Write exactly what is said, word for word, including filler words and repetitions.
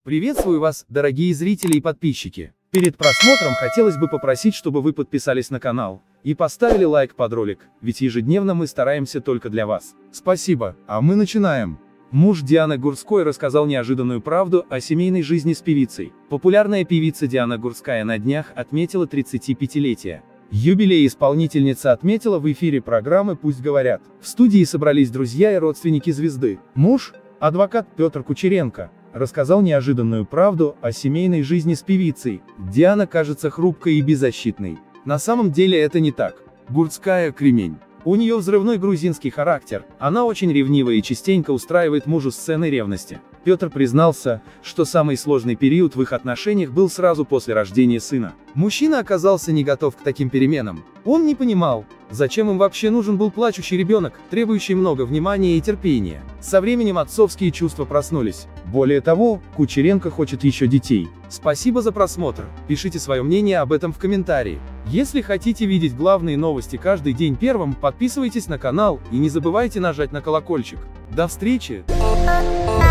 Приветствую вас, дорогие зрители и подписчики. Перед просмотром хотелось бы попросить, чтобы вы подписались на канал и поставили лайк под ролик, ведь ежедневно мы стараемся только для вас. Спасибо, а мы начинаем. Муж Дианы Гурской рассказал неожиданную правду о семейной жизни с певицей. Популярная певица Диана Гурская на днях отметила тридцатипятилетие. Юбилей исполнительница отметила в эфире программы «Пусть говорят». В студии собрались друзья и родственники звезды. Муж, адвокат Петр Кучеренко, рассказал неожиданную правду о семейной жизни с певицей. Диана кажется хрупкой и беззащитной. На самом деле это не так. Гурская – кремень. У нее взрывной грузинский характер, она очень ревнива и частенько устраивает мужу сцены ревности. Петр признался, что самый сложный период в их отношениях был сразу после рождения сына. Мужчина оказался не готов к таким переменам. Он не понимал, зачем им вообще нужен был плачущий ребенок, требующий много внимания и терпения. Со временем отцовские чувства проснулись. Более того, Кучеренко хочет еще детей. Спасибо за просмотр. Пишите свое мнение об этом в комментарии. Если хотите видеть главные новости каждый день первым, подписывайтесь на канал и не забывайте нажать на колокольчик. До встречи!